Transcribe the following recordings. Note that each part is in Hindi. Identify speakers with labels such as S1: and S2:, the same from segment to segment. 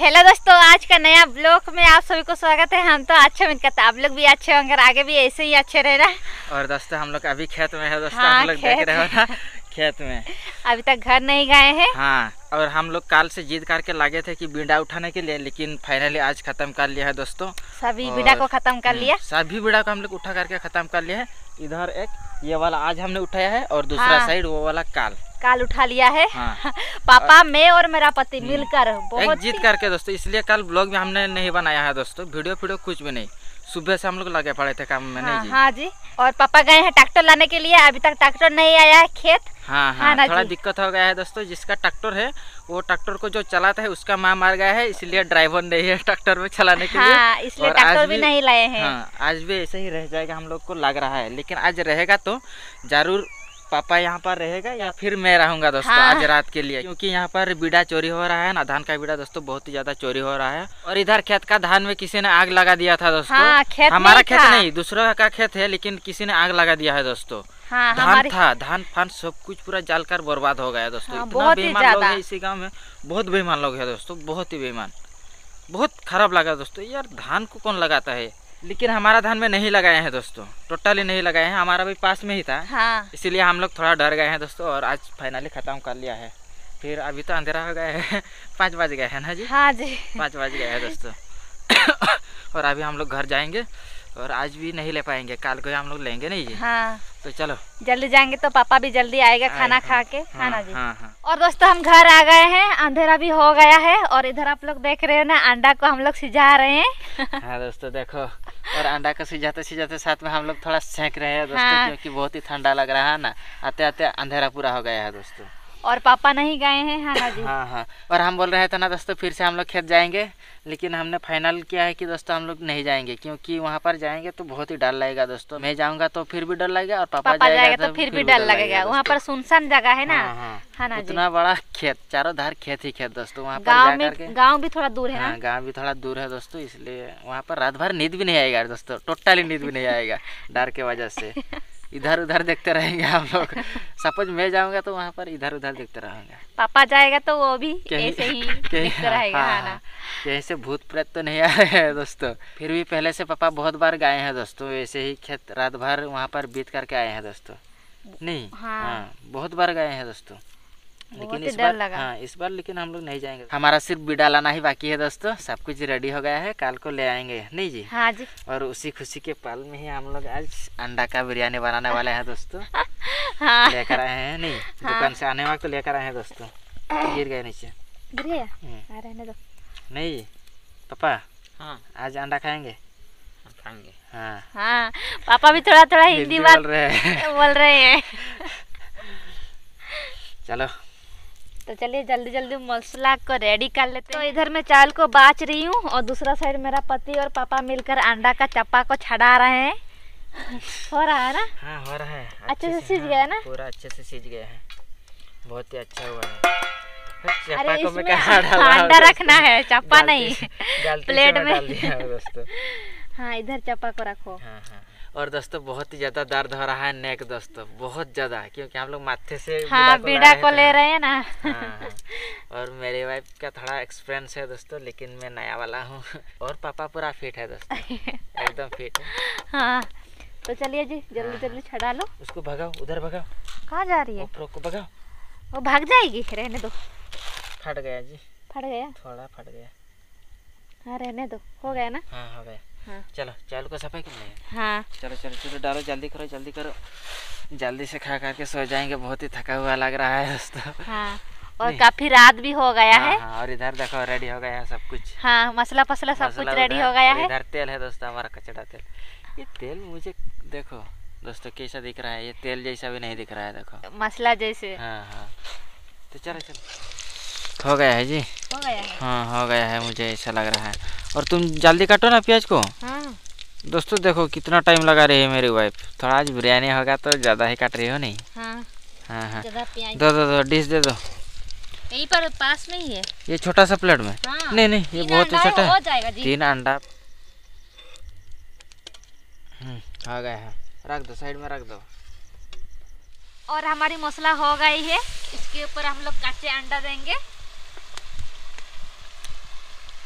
S1: हेलो दोस्तों, आज का नया ब्लॉग में आप सभी को स्वागत है। हम तो अच्छे उम्मीद करते हैं आप लोग भी अच्छे होंगे, आगे भी ऐसे ही अच्छे रहना।
S2: और दोस्तों हम लोग अभी खेत में है दोस्तों।
S1: हाँ,
S2: हम लोग देख रहे हो ना खेत में
S1: अभी तक घर नहीं गए हैं।
S2: हाँ, और हम लोग काल से जिद करके लगे थे कि बीड़ा उठाने के लिए, लेकिन फाइनली आज खत्म कर लिया है दोस्तों।
S1: सभी बीड़ा को खत्म कर लिया,
S2: सभी बीड़ा को हम लोग उठा करके खत्म कर लिया है। इधर एक ये वाला आज हमने उठाया है और दूसरा साइड वो वाला काल उठा लिया है। हाँ।
S1: पापा, मैं और मेरा पति मिलकर बहुत
S2: जिद करके दोस्तों, इसलिए कल ब्लॉग में हमने नहीं बनाया है दोस्तों। वीडियो कुछ भी नहीं, सुबह से हम लोग लगे पड़े थे काम में। नहीं जी।
S1: हाँ जी। और पापा गए हैं ट्रैक्टर लाने के लिए, अभी तक ट्रैक्टर नहीं आया है खेत।
S2: हाँ, थोड़ा दिक्कत हो गया है दोस्तों। जिसका ट्रैक्टर है वो ट्रैक्टर को जो चलाता है उसका माँ मार गया है, इसलिए ड्राइवर नहीं है ट्रैक्टर में चलाने के लिए।
S1: इसलिए ट्रैक्टर भी नहीं लाए हैं।
S2: आज भी ऐसे ही रह जाएगा हम लोग को लग रहा है, लेकिन आज रहेगा तो जरूर पापा यहाँ पर रहेगा या फिर मैं रहूंगा दोस्तों। आज रात के लिए, क्योंकि यहाँ पर बीड़ा चोरी हो रहा है ना, धान का बीड़ा दोस्तों बहुत ही ज्यादा चोरी हो रहा है। और इधर खेत का धान में किसी ने आग लगा दिया था दोस्तों। हमारा खेत नहीं, दूसरा का खेत है, लेकिन किसी ने आग लगा दिया है दोस्तों। धान फान सब कुछ पूरा जलकर बर्बाद हो गया दोस्तों। इतना बेईमान लोग है इसी गाँव में, बहुत बेईमान लोग है दोस्तों, बहुत ही बेईमान। बहुत खराब लगा दोस्तों, यार धान को कौन लगाता है। लेकिन हमारा धान में नहीं लगाए हैं दोस्तों, टोटली नहीं लगाए हैं। हमारा भी पास में ही था। इसीलिए हम लोग थोड़ा डर गए हैं दोस्तों, और आज फाइनली खत्म कर लिया है। फिर अभी तो अंधेरा हो गया है 5 बज गए हैं ना जी। हाँ जी, 5 बज गए हैं दोस्तों। और अभी हम लोग घर जाएंगे, और आज भी नहीं ले पाएंगे, कल को हम लोग लेंगे नहीं जी। तो चलो
S1: जल्दी जाएंगे तो पापा भी जल्दी आएगा खाना खा के। ना जी। और दोस्तों हम घर आ गए हैं, अंधेरा भी हो गया है। और इधर आप लोग देख रहे हो ना, अंडा को हम लोग सिझा रहे हैं।
S2: हाँ दोस्तों देखो, और अंडा को सिझाते सिझाते साथ में हम लोग थोड़ा सेंक रहे हैं दोस्तों। क्योंकि बहुत ही ठंडा लग रहा है ना, आते आते अंधेरा पूरा हो गया है दोस्तों।
S1: और पापा नहीं गए हैं। हाँ जी।
S2: हाँ, और हम बोल रहे थे ना दोस्तों फिर से हम लोग खेत जाएंगे, लेकिन हमने फाइनल किया है कि दोस्तों हम लोग नहीं जाएंगे, क्योंकि वहाँ पर जाएंगे तो बहुत ही डर लगेगा दोस्तों। मैं जाऊँगा तो फिर भी डर लगेगा, और पापा जाएगा तो फिर भी डर लगेगा।
S1: वहाँ पर सुनसान जगह है ना।
S2: हाँ ना, इतना बड़ा खेत, चारों धार खेत ही खेत दोस्तों। वहाँ पर
S1: गाँव भी थोड़ा दूर है।
S2: हाँ, गाँव भी थोड़ा दूर है दोस्तों, इसलिए वहाँ पर रात भर नींद भी नहीं आएगा दोस्तों, टोटली नींद भी नहीं आएगा डर के वजह से। इधर उधर देखते रहेंगे हम लोग। सपोज मैं जाऊंगा तो वहाँ पर इधर उधर देखते रहेंगे।
S1: पापा जाएगा तो वो भी ऐसे ही देखते रहेगा। ना
S2: कहीं से भूत प्रेत तो नहीं आए हैं दोस्तों। फिर भी पहले से पापा बहुत बार गए हैं दोस्तों, ऐसे ही खेत रात भर वहाँ पर बीत करके आए हैं दोस्तों। नहीं हाँ, बहुत बार गए हैं दोस्तों, लेकिन इस बार लेकिन हम लोग नहीं जाएंगे। हमारा सिर्फ बीड़ा लाना ही बाकी है दोस्तों, सब कुछ रेडी हो गया है, कल को ले आएंगे नहीं जी।
S1: हाँ जी।
S2: और उसी खुशी के पल में ही हम लोग आज अंडा का बिरयानी बनाने वाले हैं दोस्तों। लेकर आए हैं, नहीं दुकान से आने वक्त लेकर आए हैं दोस्तों। गिर गए नीचे, रहने दो। नहीं पापा, हाँ आज अंडा खाएंगे।
S1: हाँ, पापा भी थोड़ा थोड़ा हिंदी बोल रहे हैं।
S2: चलो
S1: तो चलिए जल्दी जल्दी मसाला को रेडी कर लेते हैं। तो इधर मैं चावल को बाच रही हूँ, और दूसरा साइड मेरा पति और पापा मिलकर अंडा का चप्पा को छड़ा रहे हैं। हो रहा है ना?
S2: हाँ हो रहा है,
S1: अच्छे से सीझ गया ना,
S2: पूरा अच्छे से सीझ गया है, बहुत ही अच्छा हुआ है।
S1: अरे इसमें अंडा रखना है, चप्पा नहीं प्लेट में
S2: दोस्तों।
S1: हाँ, इधर चप्पा को रखो।
S2: और दोस्तों बहुत ही ज्यादा दर्द हो रहा है नेक दोस्तों, बहुत ज्यादा, क्योंकि हम लोग माथे से
S1: बीड़ा को ले रहे हैं ना।
S2: और मेरे वाइफ का थोड़ा एक्सपीरियंस है दोस्तों, लेकिन मैं नया वाला हूँ। और पापा पूरा फिट है दोस्तों, एकदम फिट है।
S1: हाँ तो चलिए जी जल्दी जल्दी छड़ा लो।
S2: उसको भगाओ, उधर भगाओ।
S1: कहाँ जा रही है?
S2: को भगाओ,
S1: वो भाग जाएगी, रहने दो।
S2: फट गया जी,
S1: फट गया,
S2: थोड़ा फट गया।
S1: हाँ रहने दो, हो गया ना।
S2: हाँ हो गया। हाँ। चलो चावल को सफाई कर लें।
S1: हाँ
S2: चलो चलो चलो डालो, जल्दी करो जल्दी करो, जल्दी से खा करके सो जाएंगे, बहुत ही थका हुआ लग रहा है दोस्तों।
S1: हाँ, और काफी रात भी हो गया है।
S2: हाँ, और इधर देखो रेडी हो गया है सब कुछ।
S1: हाँ, मसाला फसला सब कुछ रेडी हो गया है।
S2: इधर तेल है दोस्तों, हमारा कचड़ा तेल। ये तेल मुझे देखो दोस्तों कैसा दिख रहा है, ये तेल जैसा भी नहीं दिख रहा है, देखो
S1: मसाला जैसे।
S2: हाँ, तो चलो चलो हो गया है जी,
S1: हो गया है।
S2: हाँ हो गया है, मुझे ऐसा लग रहा है। और तुम जल्दी काटो ना प्याज को।
S1: हाँ।
S2: दोस्तों देखो कितना टाइम लगा रही है मेरी वाइफ, थोड़ा आज बिरयानी होगा तो ज़्यादा ही काट रही हो नहीं।
S1: हाँ
S2: हाँ, दो डिश दे दो,
S1: यहीं पर पास में ही है,
S2: ये छोटा सा प्लेट में। नहीं नहीं, ये बहुत ही छोटा है। 3 अंडा आ गया है, रख दो साइड में रख दो।
S1: और हमारी मसाला हो गई है, इसके ऊपर हम लोग कच्चे अंडा देंगे।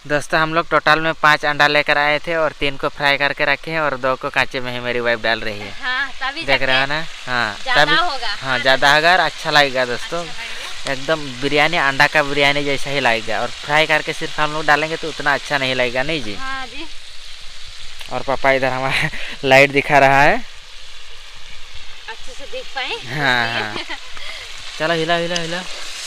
S2: दोस्तों हम लोग टोटल में 5 अंडा लेकर आए थे और 3 को फ्राई करके रखे हैं और 2 को कांचे में ही मेरी वाइफ डाल रही है।
S1: हाँ, तभी
S2: देख रहे हो ना। हाँ
S1: ज्यादा होगा।
S2: हाँ ज़्यादा होगा और अच्छा लगेगा दोस्तों। एकदम बिरयानी अंडा का बिरयानी जैसा ही लगेगा और फ्राई करके सिर्फ हम लोग डालेंगे तो उतना अच्छा नहीं लगेगा। नहीं जी?
S1: हाँ जी।
S2: और पापा इधर हमारा लाइट दिखा रहा है,
S1: अच्छे से देख पाए।
S2: हाँ हाँ। चलो हिला हिला हिला।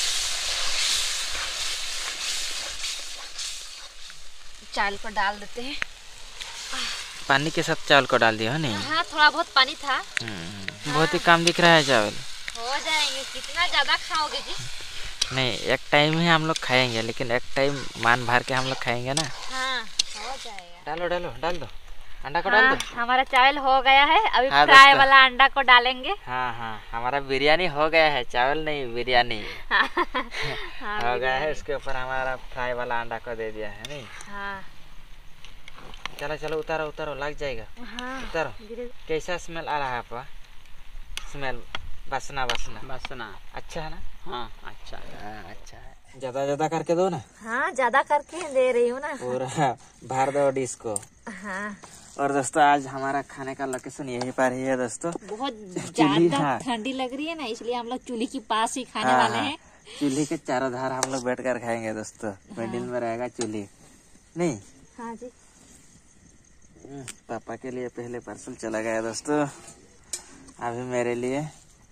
S1: चावल को डाल देते हैं।
S2: पानी के साथ चावल को डाल दिया है नहीं?
S1: हाँ, थोड़ा बहुत पानी था।
S2: बहुत ही कम दिख रहा है चावल।
S1: हो जाएंगे। कितना ज्यादा खाओगे जी?
S2: नहीं, एक टाइम ही हम लोग खाएंगे, लेकिन एक टाइम मान भर के हम लोग खाएंगे ना।
S1: हाँ, हो जाएगा।
S2: डालो डालो डाल दो, अंडा को डाल दो।
S1: हमारा चावल हो गया है, अभी
S2: हाँ,
S1: फ्राई वाला अंडा को डालेंगे।
S2: हाँ हाँ, हमारा बिरयानी हो गया है, चावल नहीं बिरयानी
S1: हाँ,
S2: हो गया है। उसके ऊपर हमारा फ्राई वाला अंडा को दे दिया है। नहीं?
S1: हाँ।
S2: चलो चलो उतारो उतारो, लग जाएगा।
S1: हाँ,
S2: उतारो। कैसा स्मेल आ रहा है आपका? स्मेल बसना बसना
S3: बसना
S2: अच्छा है ना?
S3: हाँ अच्छा है।
S2: हाँ अच्छा है। ज्यादा ज्यादा करके दो ना।
S1: हाँ, ज्यादा करके दे रही हूँ ना।
S2: पूरा भर दो डिश को।
S1: हाँ।
S2: और दोस्तों आज हमारा खाने का लोकेशन यहीं पर ही है दोस्तों।
S1: बहुत
S2: चूल्ही,
S1: ज्यादा
S2: हाँ।
S1: ठंडी लग रही है ना, इसलिए हम लोग चूल्हे के पास ही खाने
S2: हाँ,
S1: वाले
S2: हाँ।
S1: हैं।
S2: चूल्हे के चारों धार हम लोग बैठ कर खाएंगे दोस्तों। मिडिल में रहेगा चूल्ही। नहीं?
S1: हाँ जी।
S2: पापा के लिए पहले पार्सल चला गया दोस्तों, अभी मेरे लिए।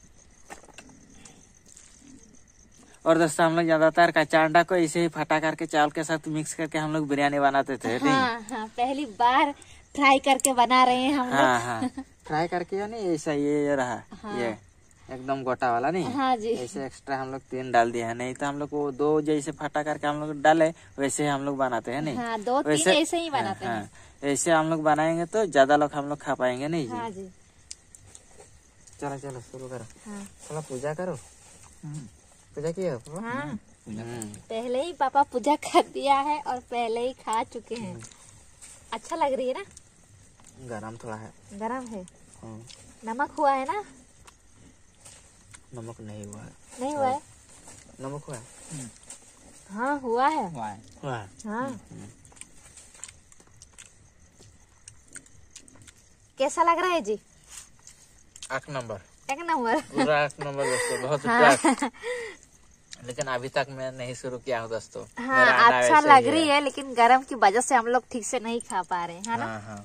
S2: और दोस्तों हम लोग ज्यादातर कच्चा अंडा को ऐसे ही फटा करके चावल के साथ मिक्स करके हम लोग बिरयानी बनाते थे।
S1: हाँ, हाँ, पहली बार फ्राई करके बना रहे हैं हम लोग।
S2: हाँ हाँ, फ्राई करके या नहीं ऐसा ये रहा।
S1: हाँ।
S2: ये एकदम गोटा वाला नहीं।
S1: हाँ जी।
S2: ऐसे एक्स्ट्रा हम लोग 3 डाल दिए हैं, नहीं तो हम लोग वो 2 जैसे फटा करके हम लोग डाले वैसे हम लोग बनाते हैं। नहीं?
S1: हाँ, 2-3 ऐसे ही बनाते हैं।
S2: हाँ, ऐसे हम लोग बनाएंगे तो ज्यादा लोग हम लोग खा पाएंगे। नहीं जी?
S1: हाँ जी।
S2: चलो चलो शुरू करो।
S1: हाँ।
S2: थोड़ा पूजा करो। पूजा किया पापा?
S1: हाँ, पहले ही पापा पूजा कर दिया है और पहले ही खा चुके हैं। अच्छा लग रही है ना?
S2: गरम थोड़ा है।
S1: गरम है। नमक हुआ है ना?
S2: नमक नहीं हुआ है।
S1: नहीं हुआ है?
S2: नमक हुआ है।
S1: हाँ, हुआ है।
S2: हुआ है।
S1: हाँ। कैसा लग रहा है जी?
S2: 8 नंबर।
S1: 1 नंबर।
S2: पूरा 8 नंबर दोस्तों, बहुत
S1: हाँ।
S2: प्यार। लेकिन अभी तक मैं नहीं शुरू किया हूँ दोस्तों।
S1: हाँ, अच्छा लग रही है, लेकिन गरम की वजह से हम लोग ठीक से नहीं खा पा रहे हैं, है ना?
S2: हाँ हाँ।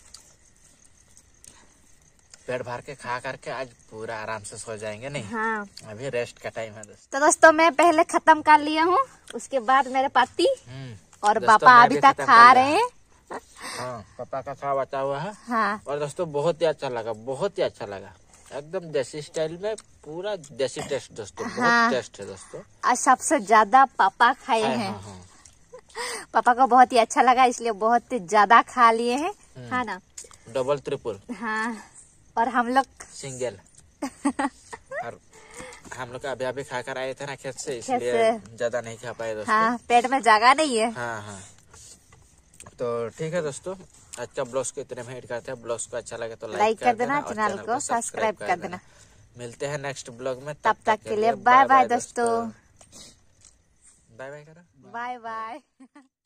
S2: पेट भर के खा करके आज पूरा आराम से सो जाएंगे। नहीं?
S1: हाँ।
S2: अभी रेस्ट का टाइम है दोस्तों।
S1: तो दोस्तों मैं पहले खत्म कर लिया हूँ, उसके बाद मेरे पति और
S2: दोस्तों,
S1: पापा
S2: मैं
S1: अभी
S2: भी
S1: तक
S2: खत्म
S1: खा
S2: कर
S1: रहे हैं।
S2: हाँ, पापा का खा बचा हुआ है।
S1: हाँ।
S2: और दोस्तों बहुत ही अच्छा लगा, बहुत ही अच्छा लगा। एकदम देसी स्टाइल में, पूरा देसी टेस्ट दोस्तों। बहुत
S1: हाँ।
S2: टेस्ट है दोस्तों।
S1: आज सबसे ज्यादा पापा खाए हैं।
S2: हाँ, हाँ।
S1: पापा को बहुत ही अच्छा लगा, इसलिए बहुत ज्यादा खा लिए हैं, है ना?
S2: Double triple.
S1: हाँ। और हम लोग
S2: सिंगल। और हम लोग अभी अभी खा कर आए थे ना खेत से,
S1: खेत
S2: इसलिए
S1: से।
S2: ज्यादा नहीं खा पाए दोस्तों।
S1: हाँ, पेट में जगह नहीं है।
S2: हाँ हाँ। तो ठीक है दोस्तों, आज का ब्लॉग्स को इतने में एड करते हैं। ब्लॉग्स को अच्छा लगे तो लाइक कर देना,
S1: और चैनल को सब्सक्राइब कर देना।
S2: मिलते हैं नेक्स्ट ब्लॉग में,
S1: तब तक के लिए बाय बाय दोस्तों।
S2: बाय बाय करो।
S1: Bye bye.